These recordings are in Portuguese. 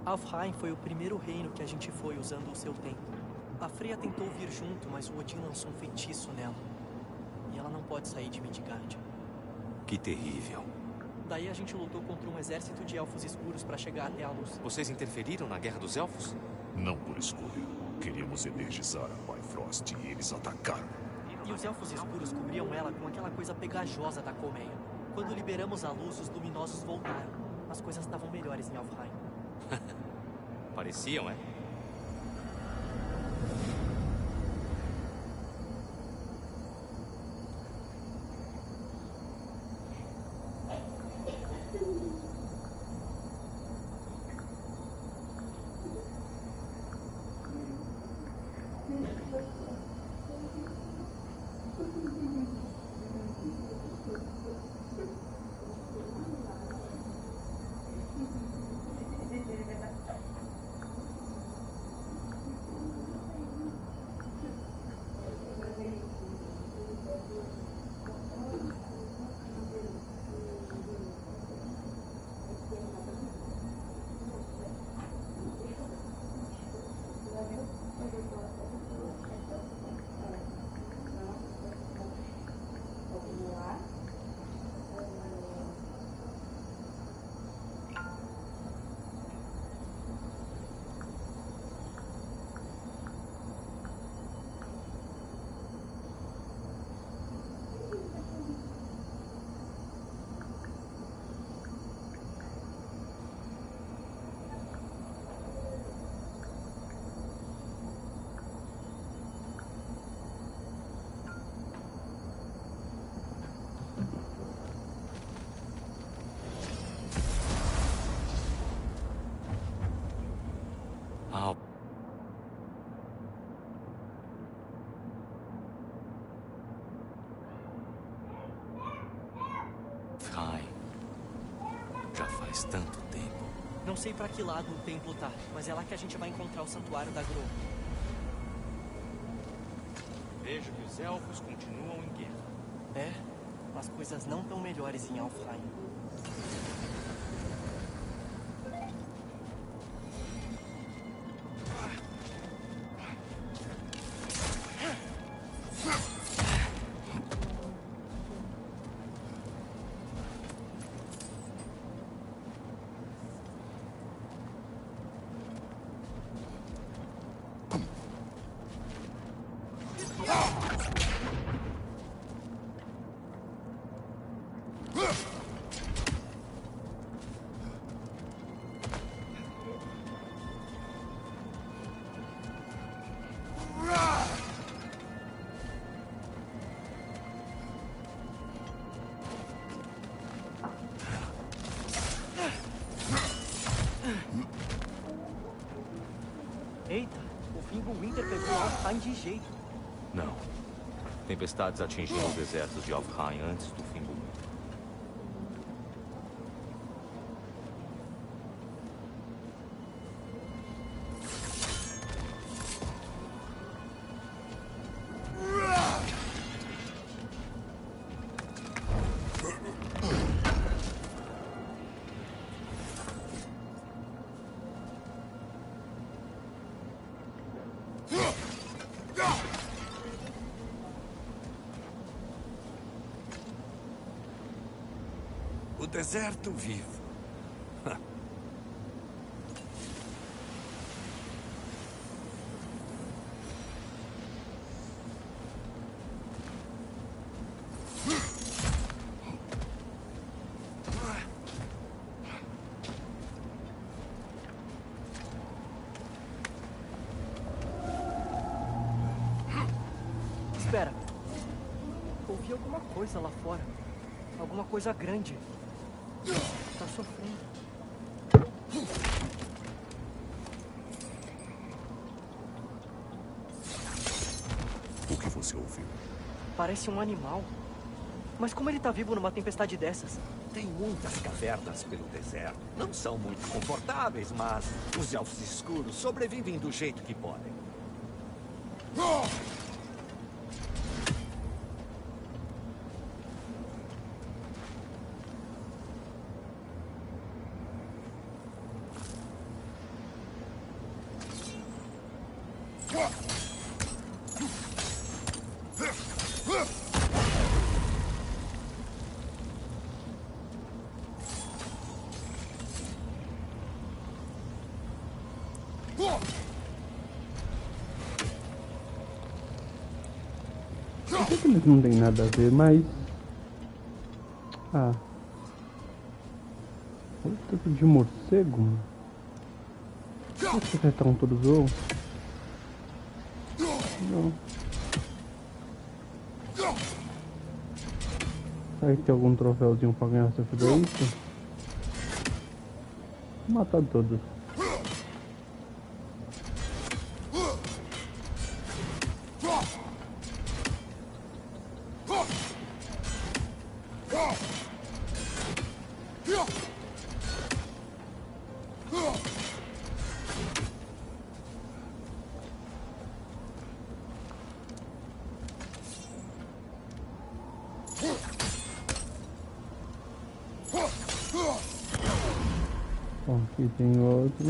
Alfheim foi o primeiro reino que a gente foi usando o seu templo. A Freya tentou vir junto, mas o Odin lançou um feitiço nela. E ela não pode sair de Midgard. Que terrível. Daí a gente lutou contra um exército de elfos escuros para chegar até a luz. Vocês interferiram na Guerra dos Elfos? Não por escolha. Queríamos energizar a Bifrost e eles atacaram. E os elfos escuros cobriam ela com aquela coisa pegajosa da colmeia. Quando liberamos a luz, os luminosos voltaram. As coisas estavam melhores em Alfheim. Pareciam, é? Já faz tanto tempo. Não sei pra que lado o templo tá, mas é lá que a gente vai encontrar o santuário da Grô. Vejo que os elfos continuam em guerra. É, as coisas não estão melhores em Alfheim. Eita, o Fimbulwinter pegou Alfheim de jeito. Não. Tempestades atingiram os desertos de Alfheim antes do Fimbulwinter. O deserto vivo. Espera. Ouvi alguma coisa lá fora. Alguma coisa grande. Tá sofrendo. O que você ouviu? Parece um animal. Mas como ele tá vivo numa tempestade dessas? Tem muitas cavernas pelo deserto. Não são muito confortáveis, mas os elfos escuros sobrevivem do jeito que podem. Eles não tem nada a ver, mas... Ah. Olha o tanto de morcego, mano. Será que acertaram todos os ovos? Não. Será que tem algum troféuzinho pra ganhar se eu fizer isso? Vou matar todos. Bom, aqui tem outro.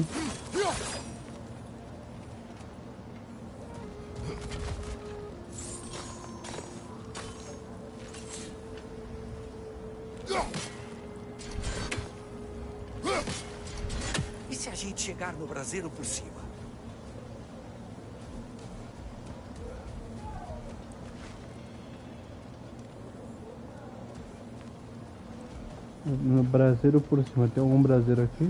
E se a gente chegar no braseiro por cima? No braseiro por cima, tem algum braseiro aqui?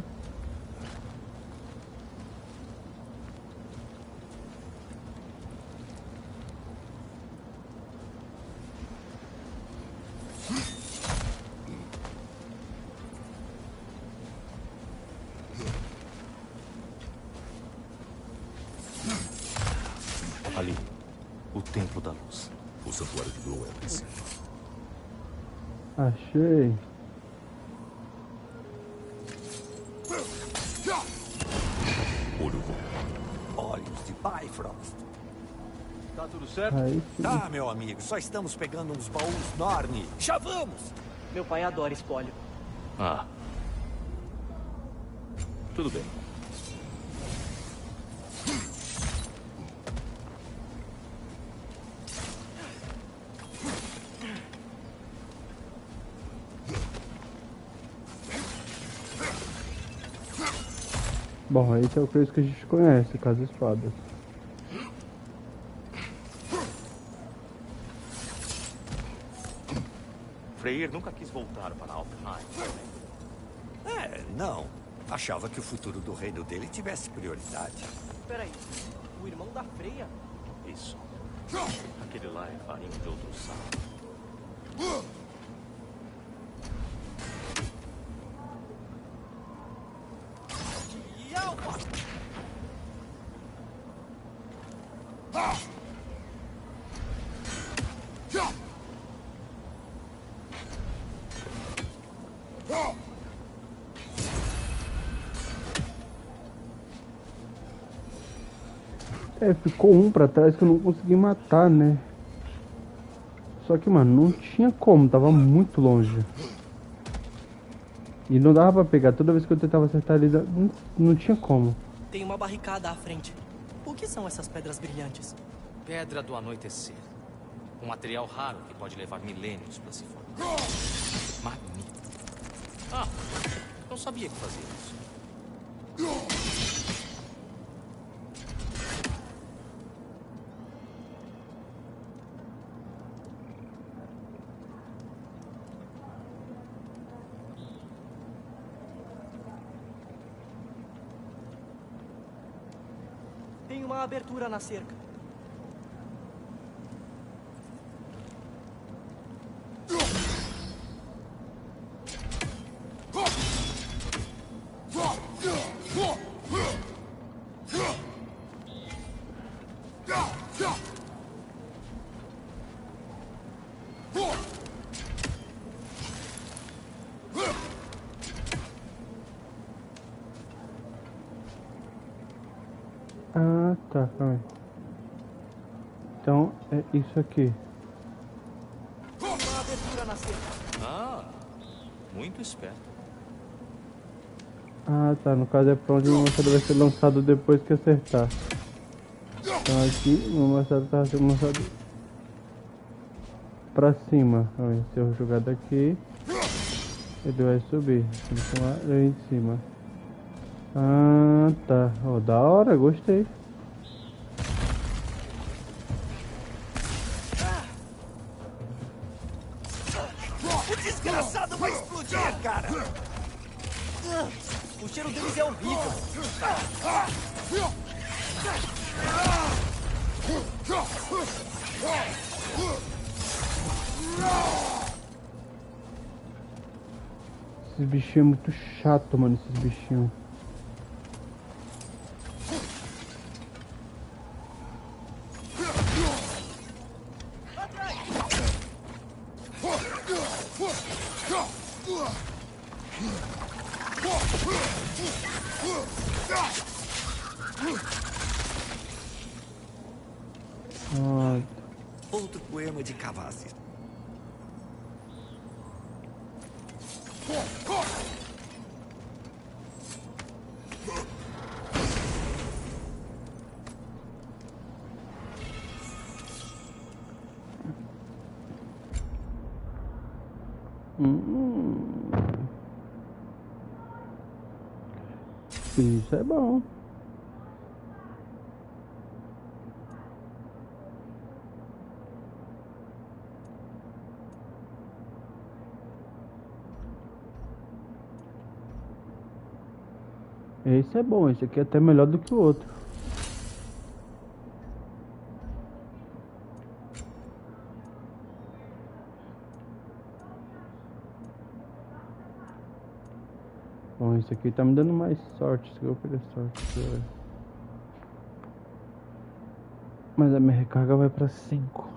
Ali, o Templo da Luz. O santuário de Glow é ali em cima. Achei. Olho bom. Olhos de Bifrost. Tá tudo certo? Aí sim. Tá, meu amigo, só estamos pegando uns baús Norne. Já vamos! Meu pai adora espólio. Ah. Tudo bem. Bom, esse é o preço que a gente conhece, Casa Espadas. Freyr nunca quis voltar para Alfheim. Não. Achava que o futuro do reino dele tivesse prioridade. Peraí, o irmão da Freya? Isso. Aquele lá é farinha de outro saco. É, ficou um pra trás que eu não consegui matar, né? Só que, mano, não tinha como, tava muito longe. E não dava pra pegar, toda vez que eu tentava acertar ele, não tinha como. Tem uma barricada à frente. O que são essas pedras brilhantes? Pedra do Anoitecer. Um material raro que pode levar milênios para se formar. Magnífico. Ah, não sabia que fazia isso. Tem uma abertura na cerca. Ah, tá, calma aí. Então, é isso aqui. Uma abertura na cerca. Ah, muito esperto. Ah, tá, no caso é pra onde o machado vai ser lançado depois que acertar. Então aqui, o machado tá sendo lançado pra cima. Calma aí, se eu jogar daqui, ele vai subir. Ele tá lá em cima. Ah, tá. Oh, da hora, gostei. desgraçado vai explodir, cara! O cheiro deles é horrível. Esses bichinhos é muito chato, mano, esses bichinhos. Outro poema de Cavazzi. Isso é bom. Esse é bom, esse aqui é até melhor do que o outro. Bom, esse aqui tá me dando mais sorte, se eu perder sorte. Mas a minha recarga vai pra 5.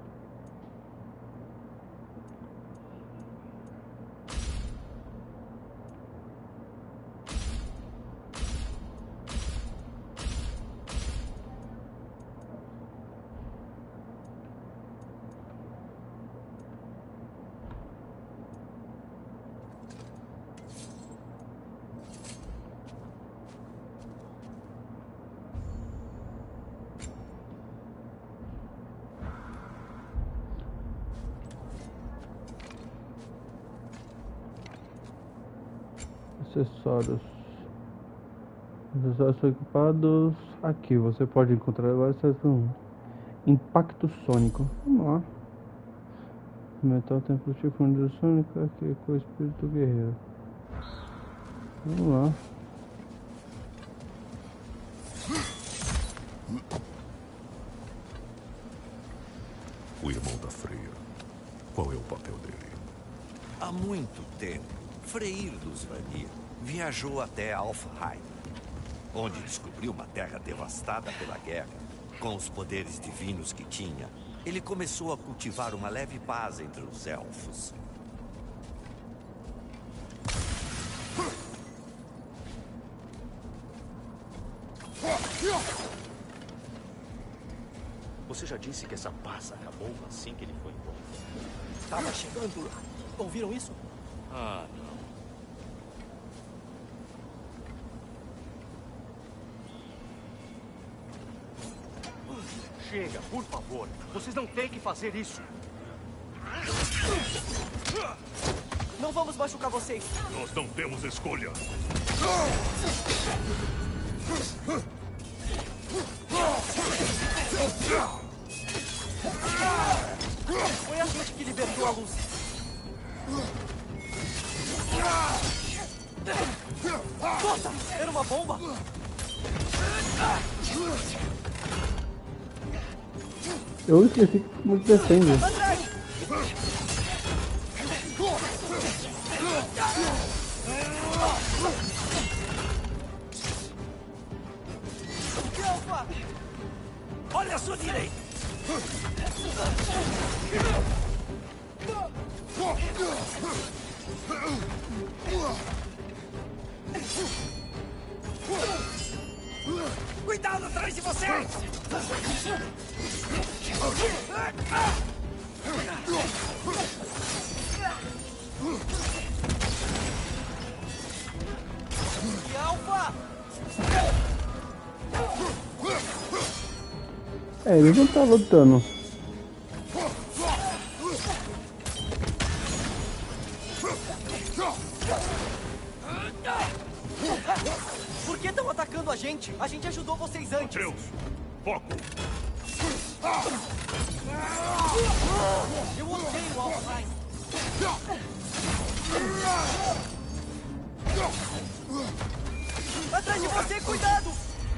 Acessórios. Os acessórios são equipados aqui. Você pode encontrar agora impacto sônico. Vamos lá. Metal templo de fundido sônico aqui com o espírito guerreiro. Vamos lá. O irmão da Freya. Qual é o papel dele? Há muito tempo, Freyr dos Vanir viajou até Alfheim, onde descobriu uma terra devastada pela guerra. Com os poderes divinos que tinha, ele começou a cultivar uma leve paz entre os elfos. Você já disse que essa paz acabou assim que ele foi embora? Estava chegando lá. Ouviram isso? Ah, não. Chega, por favor. Vocês não têm que fazer isso. Não vamos machucar vocês. Nós não temos escolha. Foi a gente que libertou a luz. Nossa, era uma bomba? Eu esqueci que muito defende. Olha a sua direita! Cuidado atrás de vocês! E Alfa! Ele não tá lutando. Por que estão atacando a gente? A gente ajudou vocês antes. Deus, foco. Eu odeio Alfheim. Cuidado!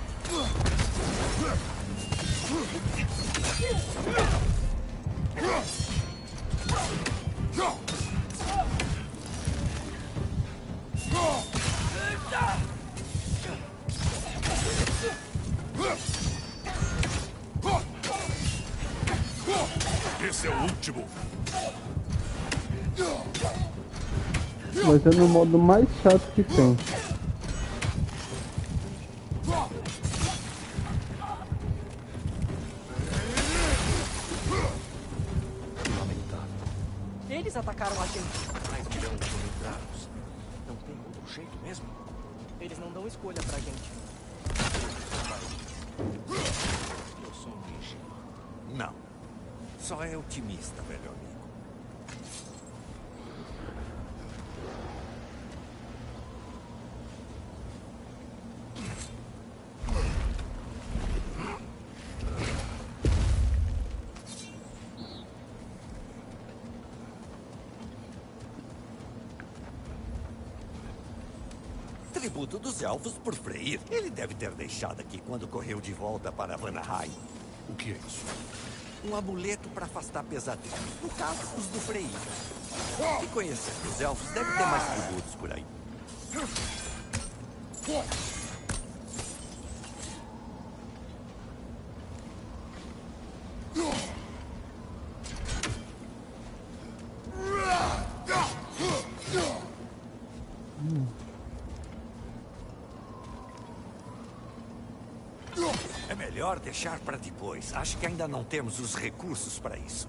Esse é o último. Vai ser no modo mais chato que tem. Eles atacaram a gente. Mas dirão que não entrarmos. Não tem outro jeito mesmo? Eles não dão escolha pra gente. Eu sou um ingênuo. Não. Só é otimista, velho amigo. Tributo dos elfos por Freyr. Ele deve ter deixado aqui quando correu de volta para Vanaheim. O que é isso? Um amuleto para afastar pesadelos. No caso, os do Freyr. E conhecendo os elfos, deve ter mais tributos por aí. É melhor deixar para depois. Acho que ainda não temos os recursos para isso.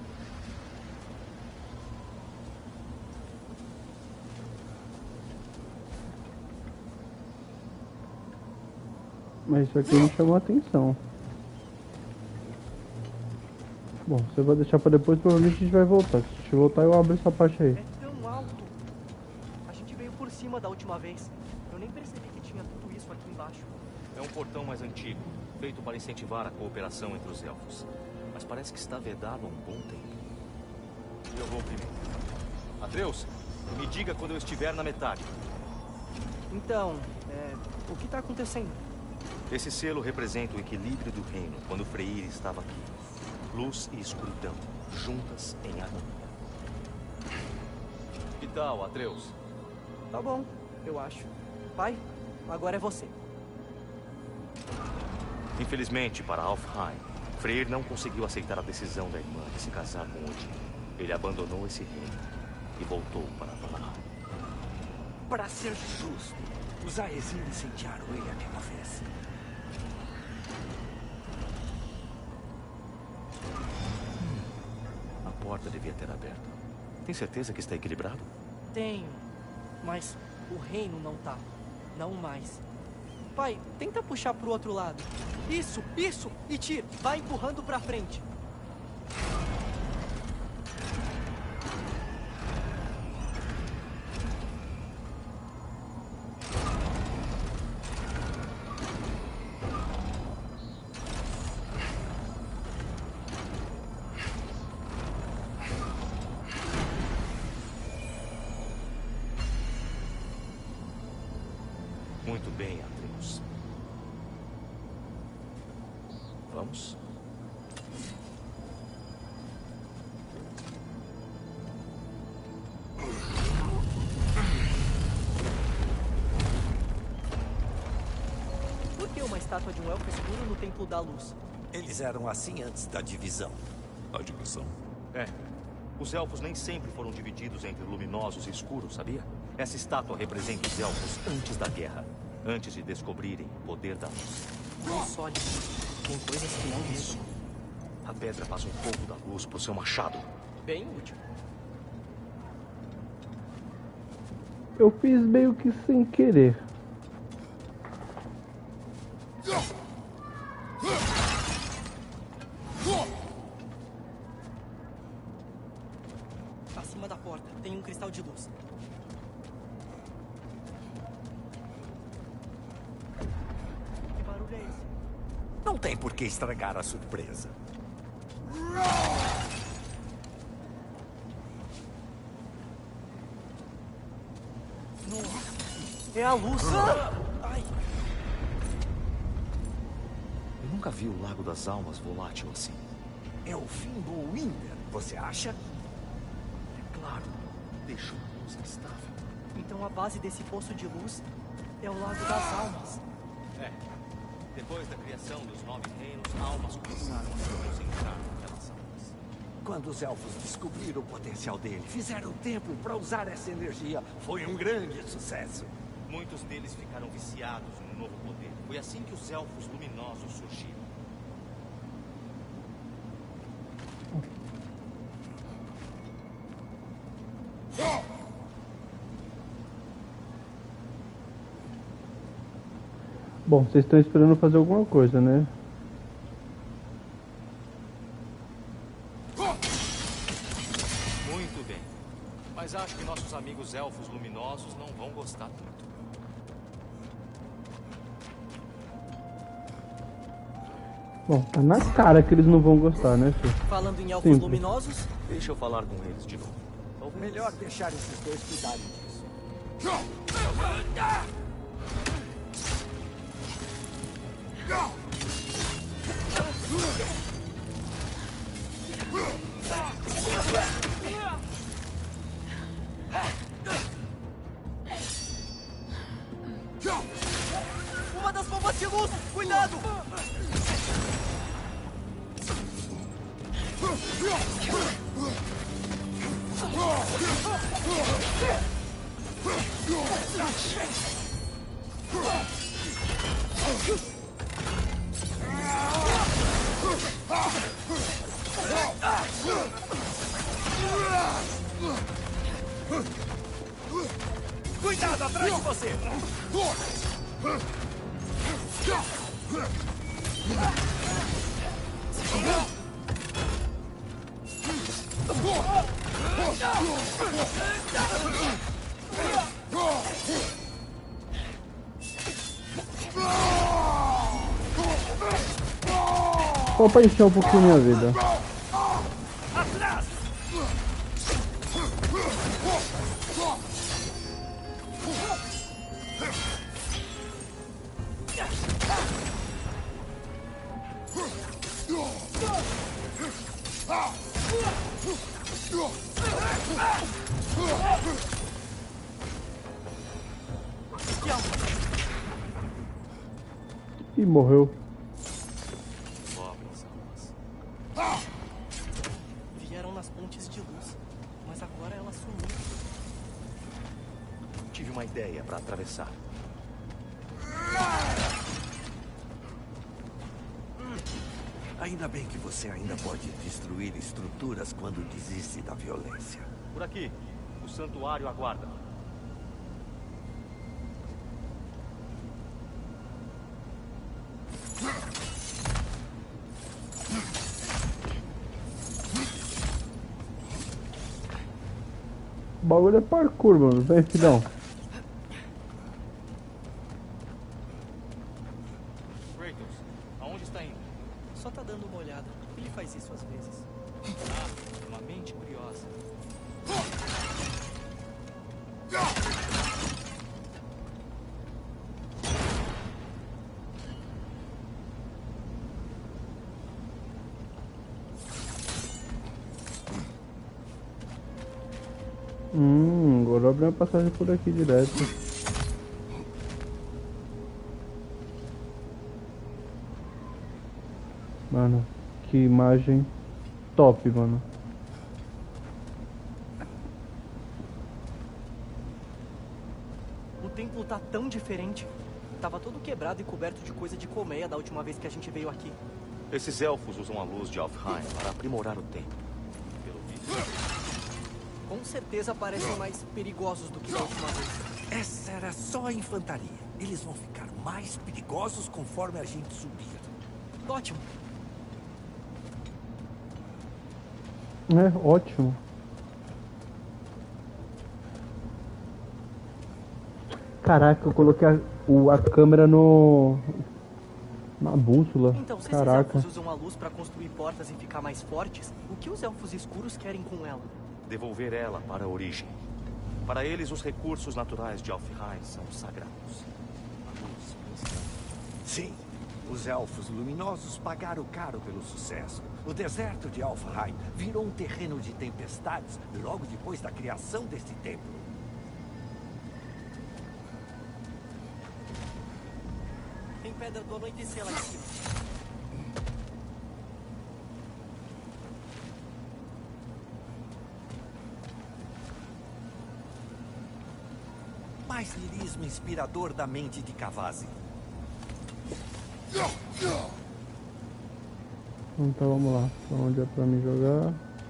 Mas isso aqui me chamou a atenção. Bom, você vai deixar pra depois, provavelmente a gente vai voltar. Se a gente voltar, eu abro essa parte aí. É tão alto. A gente veio por cima da última vez. Eu nem percebi que tinha tudo isso aqui embaixo. É um portão mais antigo, feito para incentivar a cooperação entre os elfos. Mas parece que está vedado há um bom tempo. Eu vou primeiro. Atreus, me diga quando eu estiver na metade. Então, o que tá acontecendo? Esse selo representa o equilíbrio do reino quando Freyr estava aqui. Luz e escuridão, juntas em harmonia. Que tal, Atreus? Tá bom, eu acho. Pai, agora é você. Infelizmente, para Alfheim, Freyr não conseguiu aceitar a decisão da irmã de se casar com Odin. Ele abandonou esse reino e voltou para Valhalla. Para ser justo, os Aesir incendiaram ele aquela vez. A porta devia ter aberto. Tem certeza que está equilibrado? Tenho, mas o reino não tá. Não mais. Pai, tenta puxar pro outro lado. Isso! E Tyr, vai empurrando pra frente. Muito bem, Atreus. Vamos? Por que uma estátua de um elfo escuro no Templo da Luz? Eles eram assim antes da divisão. A divisão? É. Os elfos nem sempre foram divididos entre luminosos e escuros, sabia? Essa estátua representa os elfos antes da guerra. Antes de descobrirem o poder da luz. Não sólido. Tem coisas que não Isso. A pedra passa um pouco da luz pro seu machado. Bem útil. Eu fiz meio que sem querer. Acima da porta, tem um cristal de luz. Que barulho é esse? Não tem por que estragar a surpresa. É a luz. Ai. nunca vi o Lago das Almas volátil assim. É o Fimbulwinter, você acha? É claro, deixou a luz instável. Então a base desse poço de luz é o Lago das Almas. É. Depois da criação dos 9 reinos, almas começaram a se concentrar naquelas almas. Quando os elfos descobriram o potencial dele, fizeram um templo para usar essa energia. Foi um grande sucesso. Muitos deles ficaram viciados no novo poder. Foi assim que os elfos luminosos surgiram. Bom, vocês estão esperando fazer alguma coisa, né? Muito bem. Mas acho que nossos amigos elfos luminosos não vão gostar tanto. Bom, tá na cara que eles não vão gostar, né, filho? Falando em elfos Simples. luminosos, Deixa eu falar com eles de novo. Melhor deixar esses dois cuidarem disso. uma das bombas de luz! Cuidado! Cuidado atrás de você! Só pra encher um pouquinho minha vida. E morreu. Pobres almas. Vieram nas pontes de luz, mas agora elas sumiram. Tive uma ideia para atravessar. Ainda bem que você ainda pode destruir estruturas quando desiste da violência. Por aqui, o santuário aguarda. O bagulho é parkour, mano. Vem, filhão. Kratos, aonde está indo? Só tá dando uma olhada. Ele faz isso às vezes. Ah, uma mente curiosa. Agora abre uma passagem por aqui direto. Mano, que imagem top, mano. O templo tá tão diferente. Tava todo quebrado e coberto de coisa de colmeia da última vez que a gente veio aqui. Esses elfos usam a luz de Alfheim para aprimorar o templo. Pelo visto. Com certeza parecem mais perigosos do que da última vez. Essa era só a infantaria. Eles vão ficar mais perigosos conforme a gente subir. Ótimo. É, ótimo. Caraca, eu coloquei a câmera na bússola. Então, se Caraca. esses elfos usam a luz pra construir portas e ficar mais fortes, o que os elfos escuros querem com ela? Devolver ela para a origem. Para eles, os recursos naturais de Alfheim são sagrados. A luz, principalmente. Sim, Os elfos luminosos pagaram caro pelo sucesso. O deserto de Alfheim virou um terreno de tempestades logo depois da criação deste templo. Tem pedra do anoitecer lá em cima. Mais lirismo inspirador da mente de Kavasi. Então vamos lá. Onde é pra me jogar?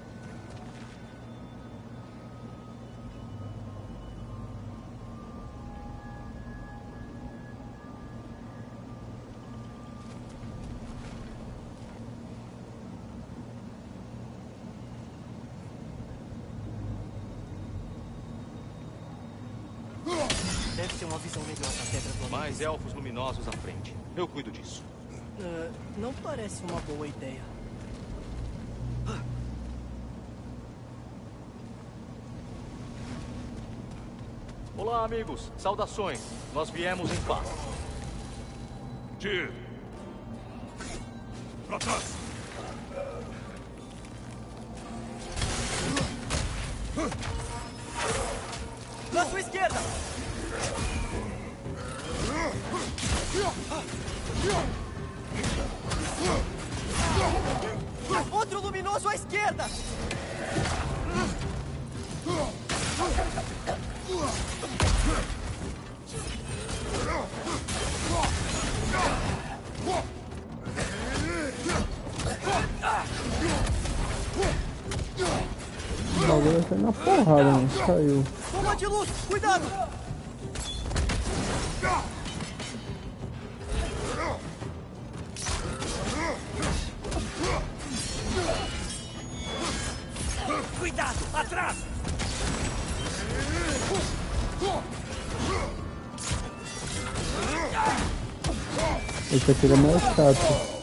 Deve ter uma visão melhor da pedra do Mais anoitecer. elfos luminosos à frente. Eu cuido disso. Não parece uma boa ideia. Olá, amigos. Saudações. Nós viemos em paz. Tyr! Pra trás! Na sua esquerda! Outro luminoso à esquerda! O bagulho vai sair na porrada, mano. Caiu. Bomba de luz! Cuidado! Cuidado! Atrás! Esse aqui é mais chato.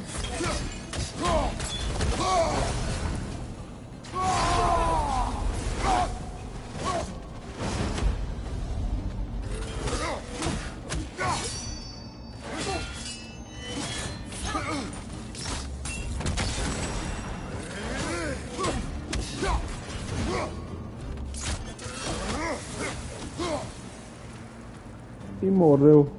E morreu.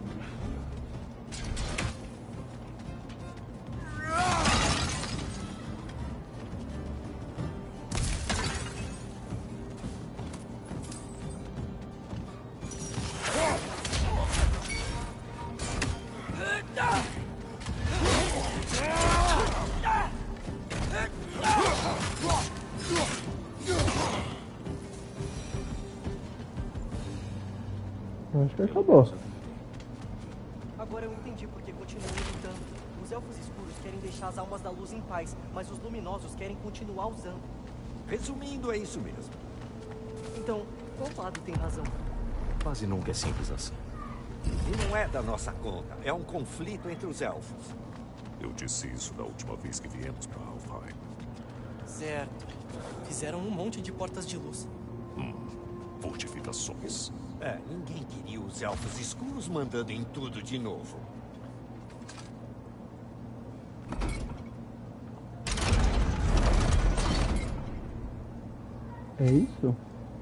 Acho que acabou. Agora eu entendi por que continuam lutando. Os elfos escuros querem deixar as almas da luz em paz, mas os luminosos querem continuar usando. Resumindo, é isso mesmo. Então, qual lado tem razão? Quase nunca é simples assim. E não é da nossa conta. É um conflito entre os elfos. Eu disse isso da última vez que viemos pra Alfheim. Certo. Fizeram um monte de portas de luz. Fortificações. Ninguém queria os elfos escuros mandando em tudo de novo. É isso?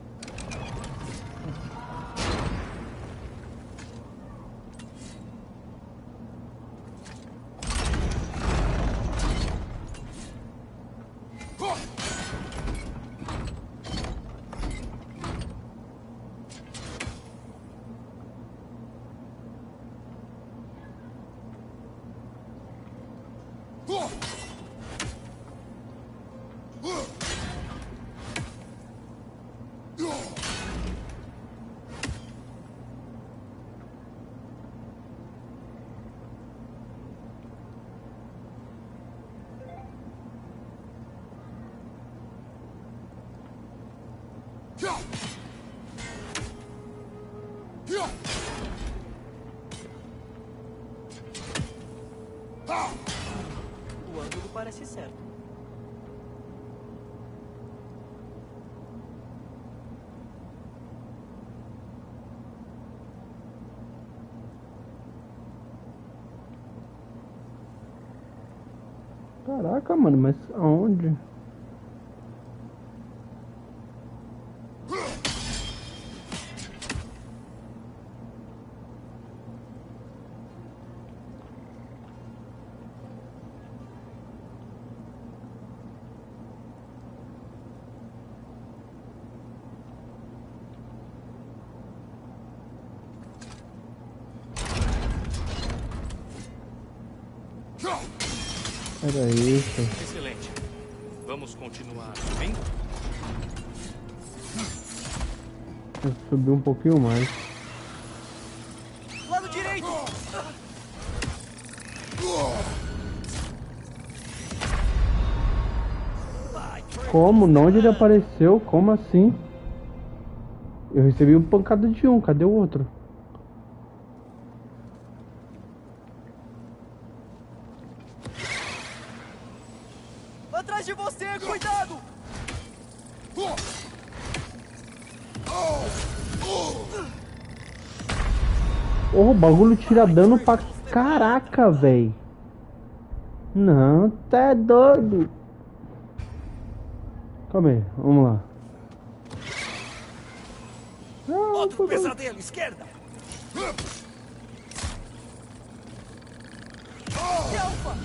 O ângulo parece certo. Caraca, mano, mas aonde? Era isso. Excelente. Vamos continuar subindo? Eu subi um pouquinho mais. Lado direito! Como? Onde ele apareceu? Como assim? Eu recebi um pancada de um, cadê o outro? Atrás de você, cuidado! Oh, o bagulho tira dano pra caraca, véi. Não, tá doido. Calma aí, vamos lá. Outro pesadelo, esquerda. Alfa!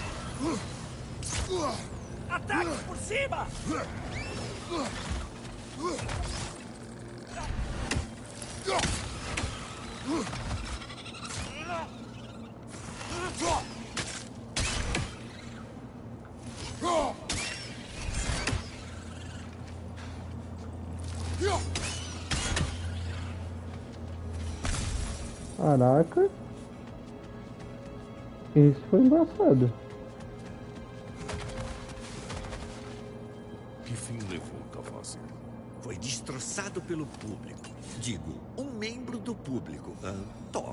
Ataque por cima. Caraca. Isso foi embaçado. Que fim levou Tavassi? Foi destroçado pelo público. Digo, um membro do público. Thor.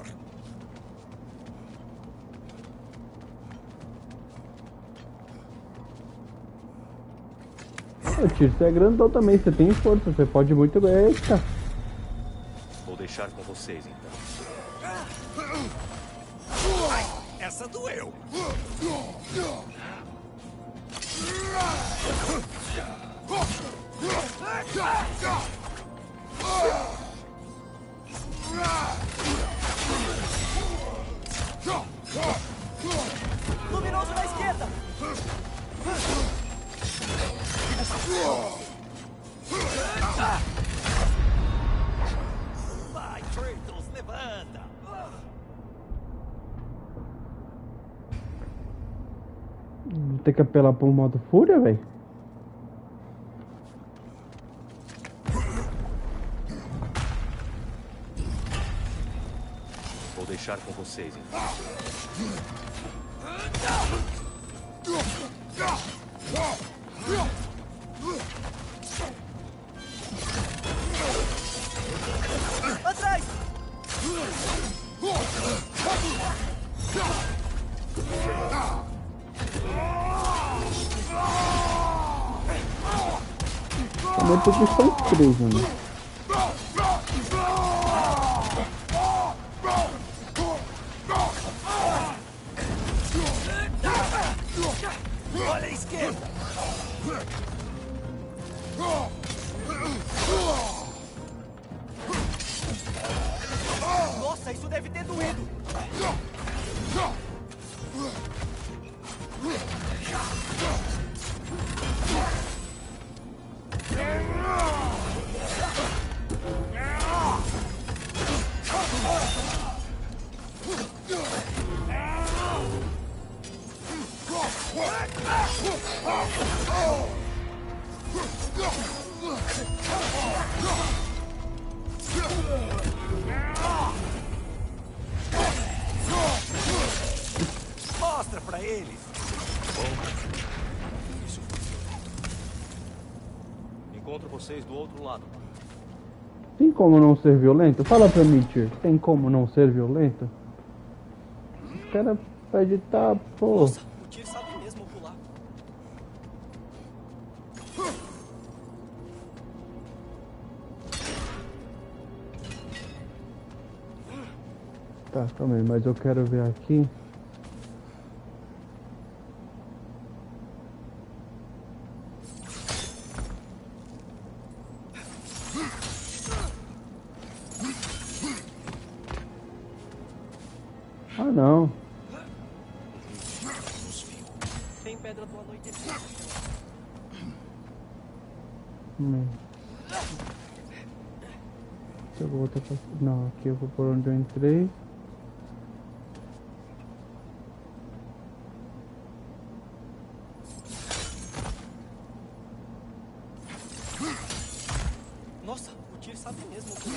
O tiro, você é grandão também, você tem força, você pode muito bem. Eita. Vou deixar com vocês, então. Essa doeu. Luminoso na esquerda! Vai, Kratos, levanta. Vou ter que apelar pro modo fúria, velho. Vou deixar com vocês, então. Atrás! Também porque são três, né? Olha a esquerda. Nossa, isso deve ter doído! Mostra pra eles. Isso funciona. Encontro vocês do outro lado. Tem como não ser violento? Fala pra mim, tio. Tem como não ser violento? Os caras pedem tá, pô. Nossa, o tiro sabe mesmo pular. Tá, calma aí, mas eu quero ver aqui. Ah, não. Tem pedra do anoitecer. Eu vou voltar pra... Não, aqui eu vou por onde eu entrei. Nossa, o Tyr sabe mesmo pular.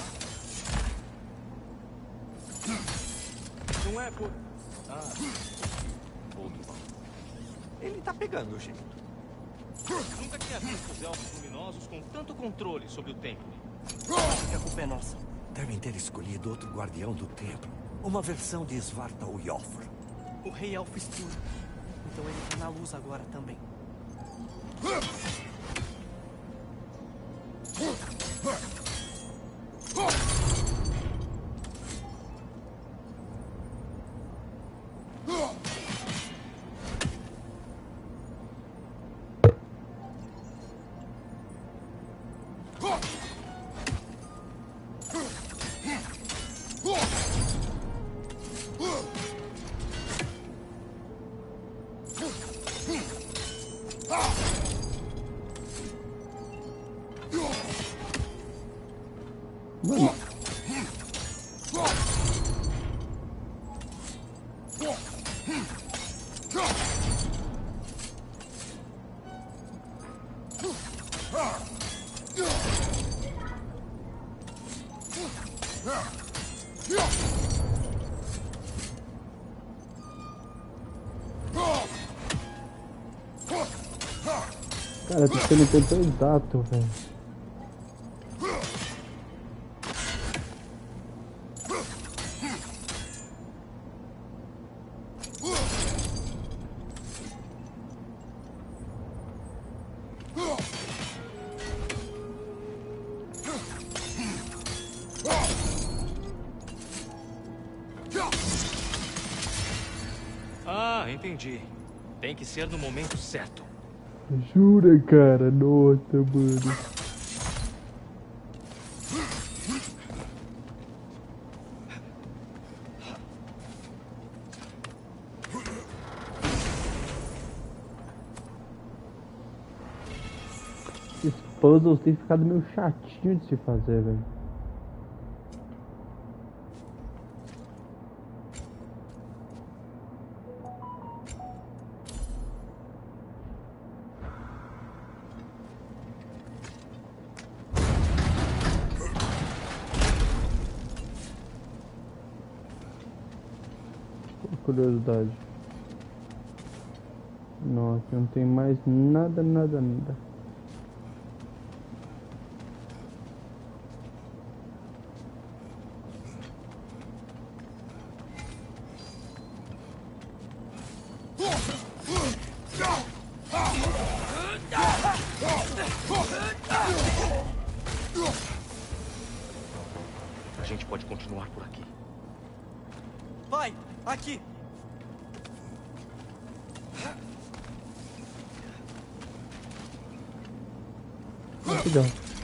Não é por... Ah, ou do mal. Ele tá pegando o jeito. Nunca tinha visto os elfos luminosos com tanto controle sobre o templo. Acho que a culpa é nossa. Devem ter escolhido outro guardião do templo. Uma versão de Svartalfheim. O rei elfo escuro. Então ele tá na luz agora também. Mano. Cara, tô tendo tempo exato, velho. Ah, entendi. Tem que ser no momento certo. Jura, cara? Nossa, mano. Esses puzzles têm ficado meio chatinho de se fazer, velho. Curiosidade. Não, aqui não tem mais nada. A gente pode continuar por aqui. Vai, aqui. Rapidão.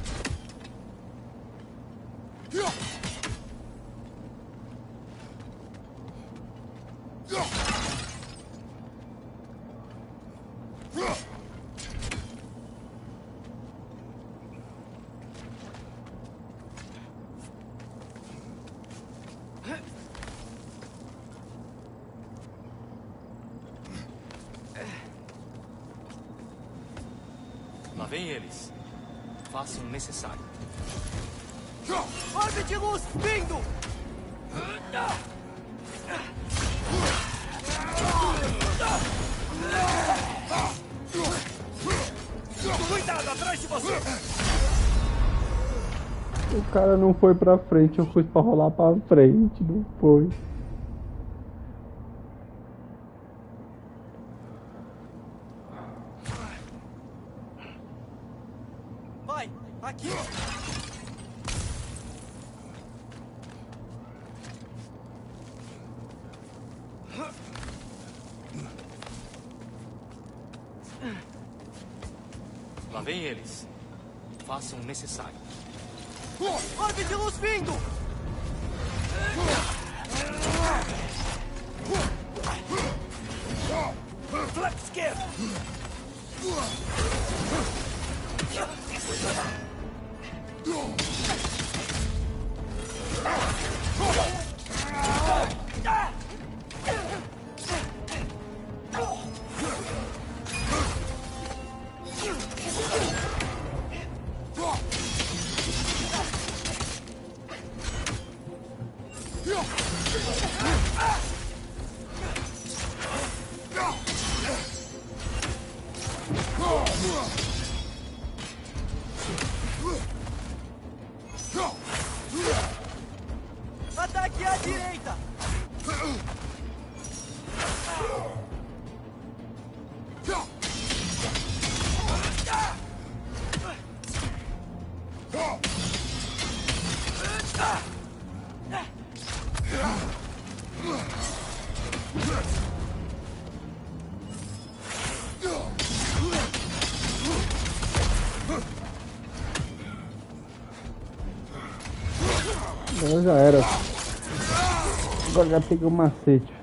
Lá vem eles. Façam o necessário. Orbe de luz, vindo! Cuidado, atrás de você! O cara não foi pra frente, eu fui pra rolar pra frente, não foi. Vai, aqui! Lá vem eles. Façam o necessário. Orbe de luz vindo! Ataque esquerdo! Ataque à direita! Agora já era. Agora já peguei o macete.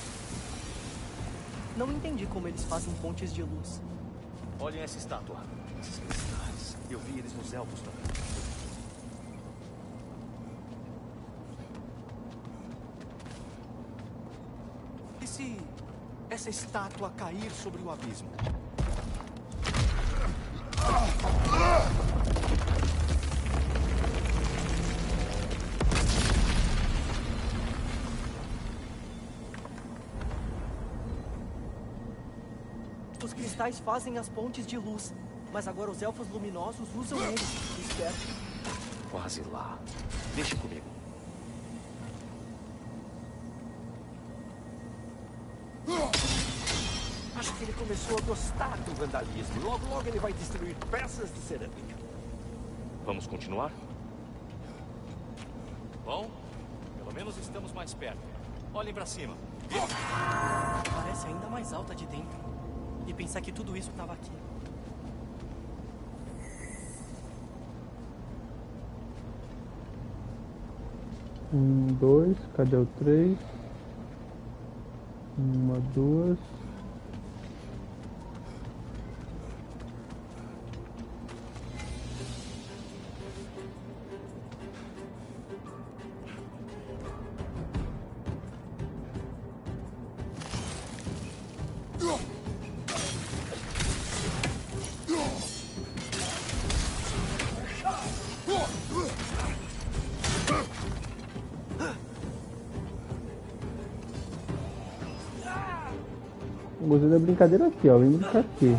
Não entendi como eles fazem pontes de luz. Olhem essa estátua. Esses cristais. Eu vi eles nos elfos também. E se essa estátua cair sobre o abismo? Os cristais fazem as pontes de luz, mas agora os elfos luminosos usam eles. Esperto. Quase lá. Deixe comigo. Acho que ele começou a gostar do vandalismo. Logo, logo ele vai destruir peças de cerâmica. Vamos continuar? Bom, pelo menos estamos mais perto. Olhem pra cima. Parece ainda mais alta de dentro. E pensar que tudo isso estava aqui. Dois, cadê o 3? Uma, duas. Gostei da brincadeira aqui, ó. Vem brincar aqui.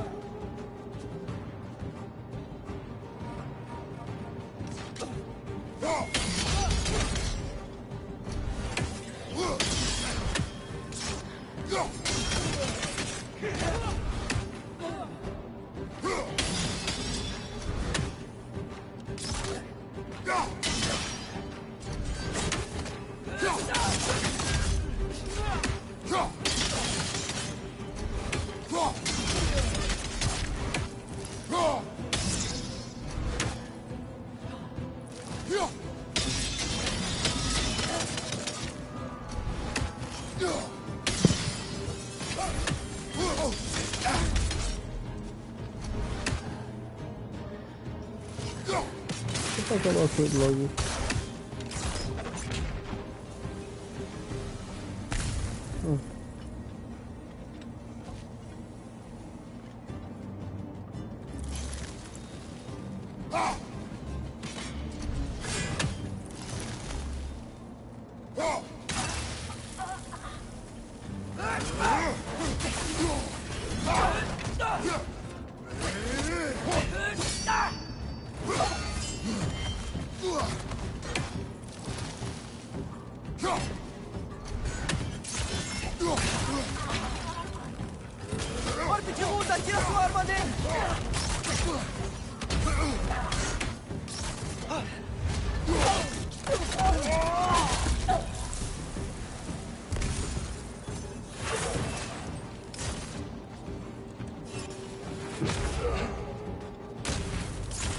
Deixa eu fazer uma coisa logo. Orbe de luz, atira sua arma nele!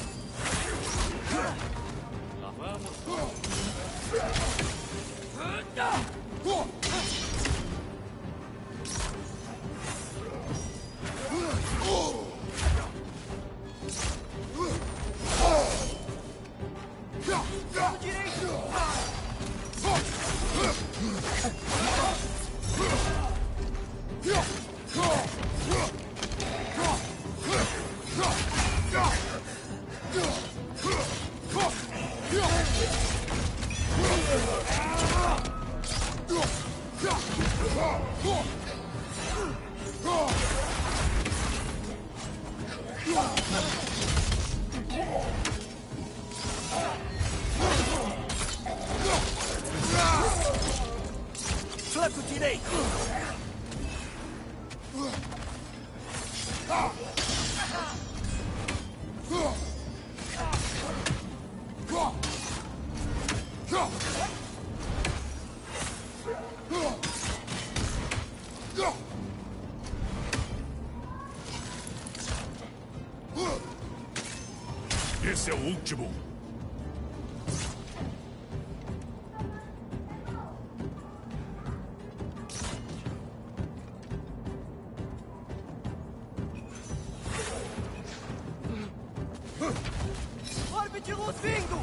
Lá vamos. Lado direito! Flanco direito! Esse é o último. Orbe de luz vindo!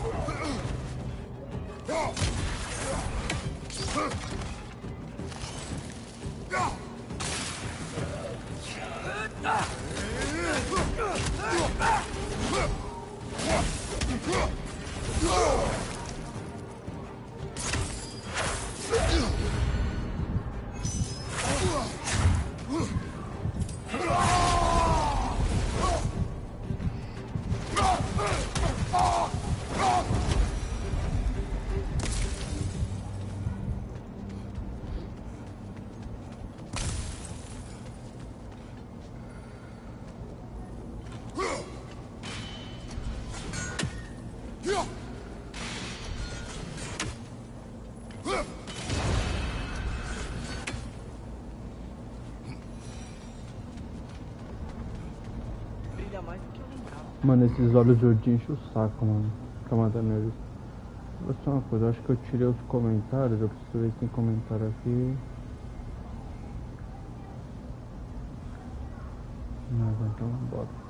Brilha mais do que eu lembrava. Mano, esses olhos de Odin enchem o saco, mano. Fica matando eles. Vou só uma coisa, eu acho que eu tirei os comentários. Eu preciso ver se tem comentário aqui. Não, então bora.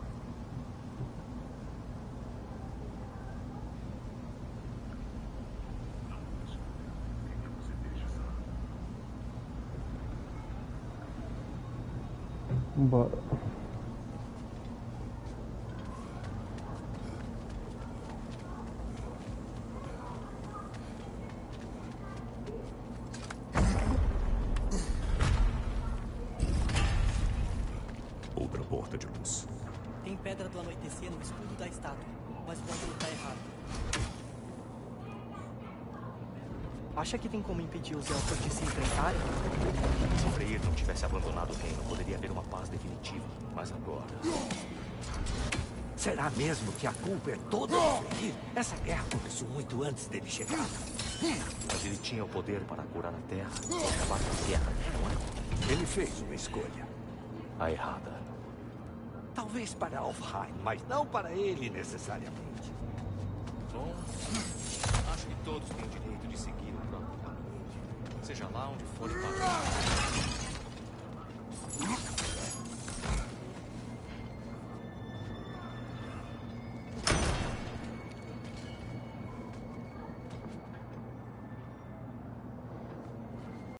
Bora. Outra porta de luz. Tem pedra do anoitecer no escudo da estátua, mas o ângulo tá errado. Acha que tem como impedir os elfos de se enfrentarem? Se Freyr não tivesse abandonado o reino, poderia haver uma paz definitiva. Mas agora... Será mesmo que a culpa é toda do Freyr? Essa guerra começou muito antes dele chegar. Mas ele tinha o poder para curar a Terra e acabar com a guerra. Ele fez uma escolha. A errada. Talvez para Alfheim, mas não para ele necessariamente. Bom, acho que todos têm o direito de seguir o próprio caminho. Seja lá onde for parar.